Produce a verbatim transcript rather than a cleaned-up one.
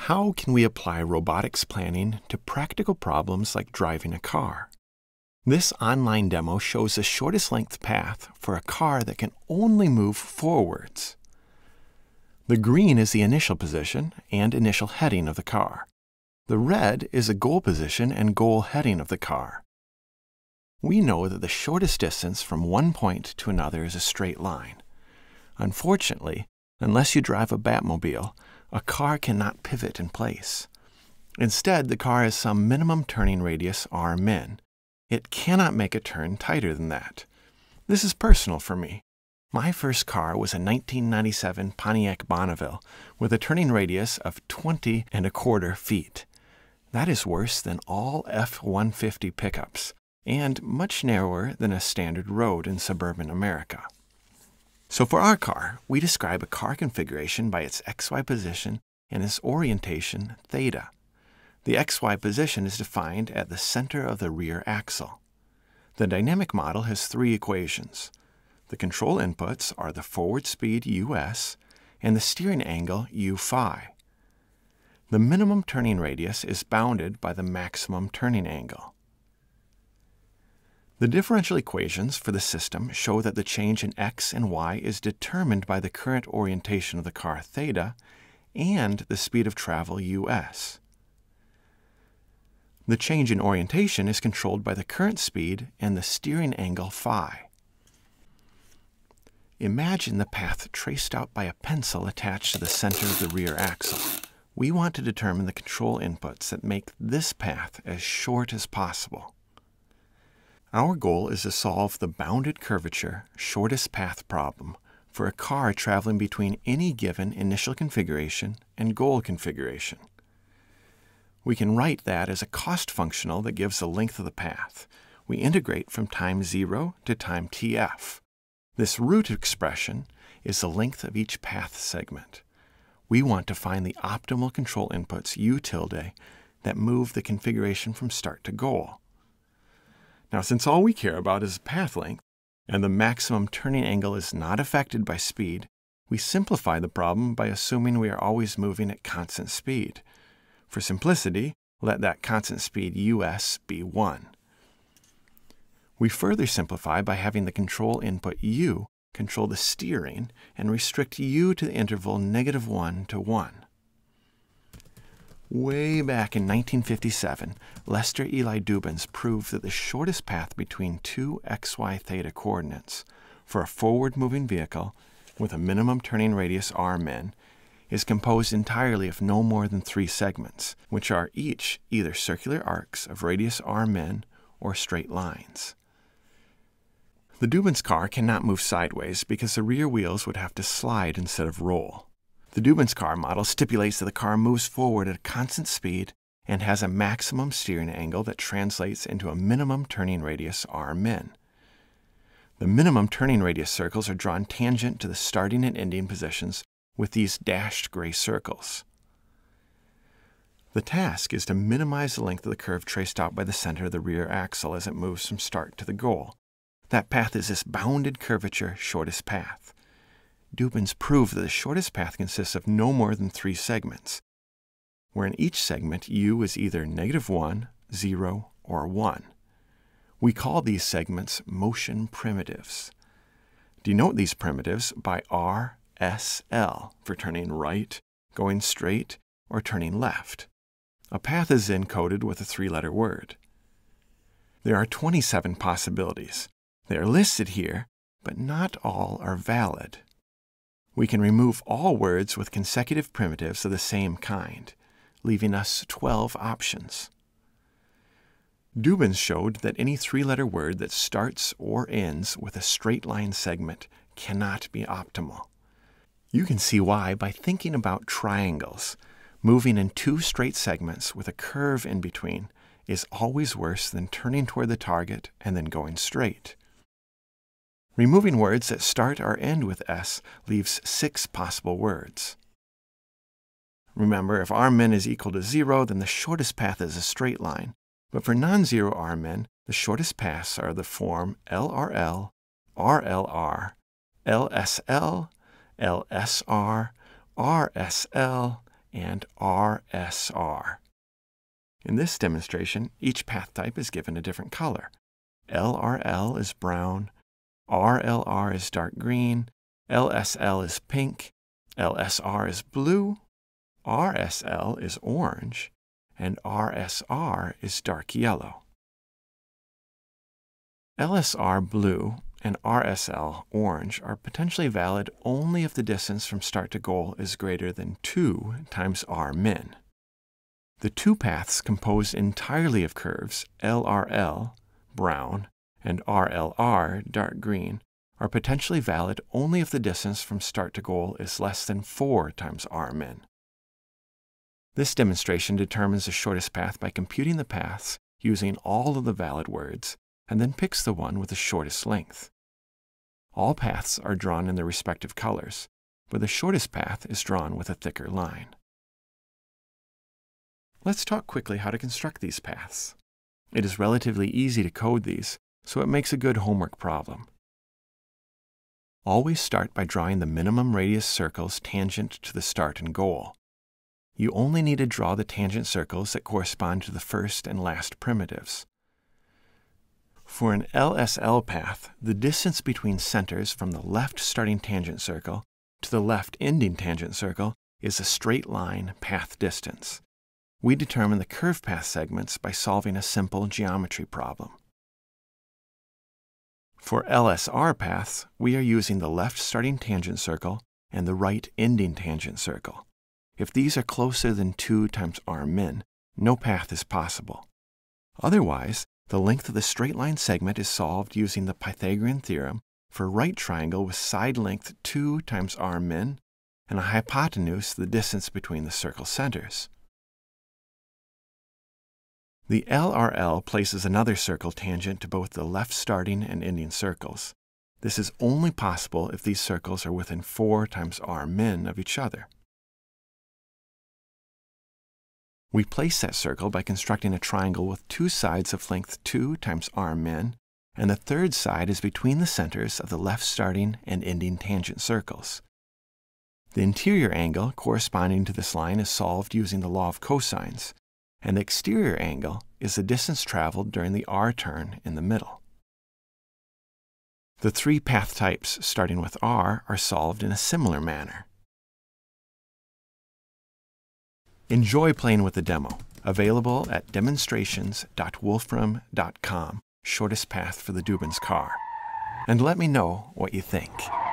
How can we apply robotics planning to practical problems like driving a car? This online demo shows the shortest length path for a car that can only move forwards. The green is the initial position and initial heading of the car. The red is the goal position and goal heading of the car. We know that the shortest distance from one point to another is a straight line. Unfortunately, unless you drive a Batmobile, a car cannot pivot in place. Instead, the car has some minimum turning radius R min. It cannot make a turn tighter than that. This is personal for me. My first car was a nineteen ninety-seven Pontiac Bonneville with a turning radius of twenty and a quarter feet. That is worse than all F one fifty pickups, and much narrower than a standard road in suburban America. So for our car, we describe a car configuration by its X Y position and its orientation theta. The X Y position is defined at the center of the rear axle. The dynamic model has three equations. The control inputs are the forward speed U S and the steering angle U phi. The minimum turning radius is bounded by the maximum turning angle. The differential equations for the system show that the change in x and y is determined by the current orientation of the car theta and the speed of travel us. The change in orientation is controlled by the current speed and the steering angle phi. Imagine the path traced out by a pencil attached to the center of the rear axle. We want to determine the control inputs that make this path as short as possible. Our goal is to solve the bounded curvature shortest path problem for a car traveling between any given initial configuration and goal configuration. We can write that as a cost functional that gives the length of the path. We integrate from time zero to time tf. This root expression is the length of each path segment. We want to find the optimal control inputs u tilde that move the configuration from start to goal. Now, since all we care about is path length, and the maximum turning angle is not affected by speed, we simplify the problem by assuming we are always moving at constant speed. For simplicity, let that constant speed us be one. We further simplify by having the control input u control the steering and restrict u to the interval negative one to one. Way back in nineteen fifty-seven, Lester Eli Dubins proved that the shortest path between two x y theta coordinates for a forward-moving vehicle with a minimum turning radius R min is composed entirely of no more than three segments, which are each either circular arcs of radius R min or straight lines. The Dubins car cannot move sideways because the rear wheels would have to slide instead of roll. The Dubins car model stipulates that the car moves forward at a constant speed and has a maximum steering angle that translates into a minimum turning radius R min. The minimum turning radius circles are drawn tangent to the starting and ending positions with these dashed gray circles. The task is to minimize the length of the curve traced out by the center of the rear axle as it moves from start to the goal. That path is this bounded curvature shortest path. Dubins proved that the shortest path consists of no more than three segments, where in each segment u is either negative one, zero, or one. We call these segments motion primitives. Denote these primitives by R, S, L for turning right, going straight, or turning left. A path is then coded with a three-letter word. There are twenty-seven possibilities. They are listed here, but not all are valid. We can remove all words with consecutive primitives of the same kind, leaving us twelve options. Dubins showed that any three-letter word that starts or ends with a straight line segment cannot be optimal. You can see why by thinking about triangles. Moving in two straight segments with a curve in between is always worse than turning toward the target and then going straight. Removing words that start or end with S leaves six possible words. Remember, if R min is equal to zero, then the shortest path is a straight line. But for non-zero R min, the shortest paths are the form L R L, R L R, L S L, L S R, R S L, and R S R. In this demonstration, each path type is given a different color. L R L is brown, R L R is dark green, L S L is pink, L S R is blue, R S L is orange, and R S R is dark yellow. L S R blue and R S L orange are potentially valid only if the distance from start to goal is greater than two times R min. The two paths composed entirely of curves, L R L, brown, and R L R, dark green, are potentially valid only if the distance from start to goal is less than four times R min. This demonstration determines the shortest path by computing the paths using all of the valid words, and then picks the one with the shortest length. All paths are drawn in their respective colors, but the shortest path is drawn with a thicker line. Let's talk quickly how to construct these paths. It is relatively easy to code these, so it makes a good homework problem. Always start by drawing the minimum radius circles tangent to the start and goal. You only need to draw the tangent circles that correspond to the first and last primitives. For an L S L path, the distance between centers from the left starting tangent circle to the left ending tangent circle is a straight line path distance. We determine the curved path segments by solving a simple geometry problem. For L S R paths, we are using the left starting tangent circle and the right ending tangent circle. If these are closer than two times R min, no path is possible. Otherwise, the length of the straight line segment is solved using the Pythagorean theorem for a right triangle with side length two times R min and a hypotenuse the distance between the circle centers. The L R L places another circle tangent to both the left starting and ending circles. This is only possible if these circles are within four times R min of each other. We place that circle by constructing a triangle with two sides of length two times R min, and the third side is between the centers of the left starting and ending tangent circles. The interior angle corresponding to this line is solved using the law of cosines, and the exterior angle is the distance traveled during the R turn in the middle. The three path types starting with R are solved in a similar manner. Enjoy playing with the demo, available at demonstrations dot wolfram dot com, shortest path for the Dubins car. And let me know what you think.